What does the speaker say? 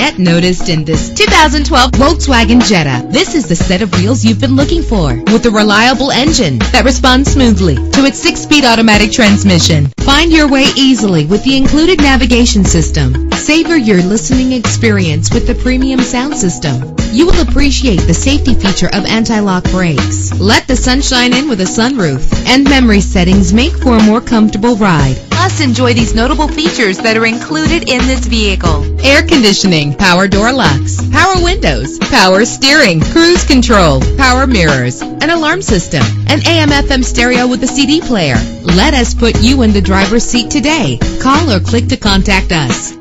get noticed in this 2012 Volkswagen Jetta. This is the set of wheels you've been looking for, with a reliable engine that responds smoothly to its 6-speed automatic transmission. Find your way easily with the included navigation system. Savor your listening experience with the premium sound system. You will appreciate the safety feature of anti-lock brakes. Let the sunshine in with a sunroof, and memory settings make for a more comfortable ride. Plus, enjoy these notable features that are included in this vehicle: air conditioning, power door locks, power windows, power steering, cruise control, power mirrors, an alarm system, an AM/FM stereo with a CD player. Let us put you in the driver's seat today. Call or click to contact us.